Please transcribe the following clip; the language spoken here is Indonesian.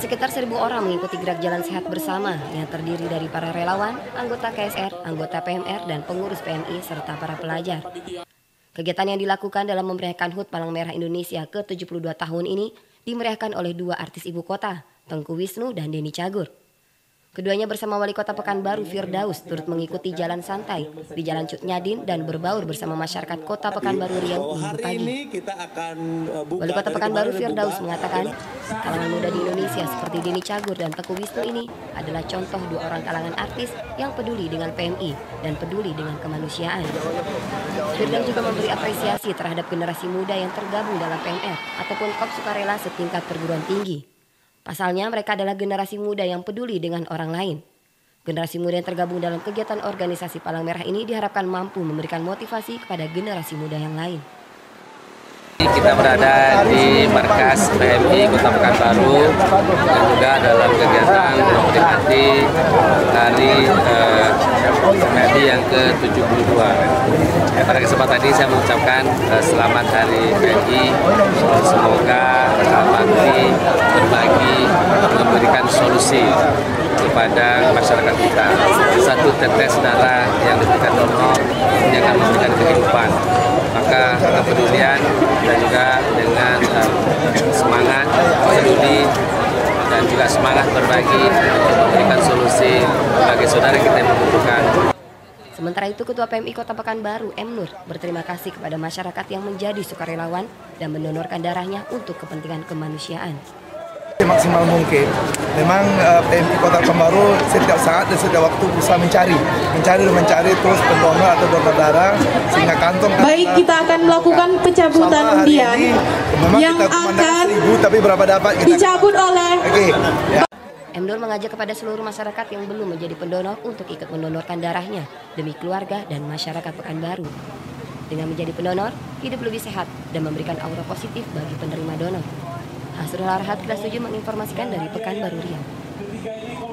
Sekitar 1.000 orang mengikuti gerak jalan sehat bersama yang terdiri dari para relawan, anggota KSR, anggota PMR, dan pengurus PMI, serta para pelajar. Kegiatan yang dilakukan dalam memeriahkan HUT Palang Merah Indonesia ke-72 tahun ini dimeriahkan oleh dua artis ibu kota, Tengku Wisnu dan Denny Cagur. Keduanya bersama Wali Kota Pekanbaru Firdaus turut mengikuti jalan santai di Jalan Cut Nyadin dan berbaur bersama masyarakat Kota Pekanbaru Riau Minggu pagi. Wali Kota Pekanbaru Firdaus mengatakan, kalangan muda di Indonesia seperti Denny Cagur dan Tengku Wisnu ini adalah contoh dua orang kalangan artis yang peduli dengan PMI dan peduli dengan kemanusiaan. Firdaus juga memberi apresiasi terhadap generasi muda yang tergabung dalam PMR ataupun Kop Sukarela setingkat perguruan tinggi. Pasalnya mereka adalah generasi muda yang peduli dengan orang lain. Generasi muda yang tergabung dalam kegiatan organisasi Palang Merah ini diharapkan mampu memberikan motivasi kepada generasi muda yang lain. Kita berada di markas PMI Kota Pekanbaru dan juga dalam kegiatan memperingati Hari PMI yang ke-72. Pada kesempatan ini saya mengucapkan selamat Hari PMI. Semoga PMI berbagi, memberikan solusi kepada masyarakat kita. Satu tetes darah yang diberikan donor yang akan memberikan kehidupan. Maka kepedulian dan juga dengan semangat peduli dan juga semangat berbagi untuk memberikan solusi bagi saudara kita yang membutuhkan. Sementara itu, Ketua PMI Kota Pekanbaru, M. Nur, berterima kasih kepada masyarakat yang menjadi sukarelawan dan mendonorkan darahnya untuk kepentingan kemanusiaan. Maksimal mungkin. Memang PMI Kota Pekanbaru setiap saat dan setiap waktu berusaha mencari terus pendonor atau donor darah sehingga kantong. Baik, kita akan melakukan pencabutan undian yang akan tapi berapa dapat kita dicabut oleh. M. Nur mengajak kepada seluruh masyarakat yang belum menjadi pendonor untuk ikut mendonorkan darahnya demi keluarga dan masyarakat Pekanbaru. Dengan menjadi pendonor, hidup lebih sehat dan memberikan aura positif bagi penerima donor. Hasrul Arhat, Kelas 7 menginformasikan dari Pekanbaru Riau.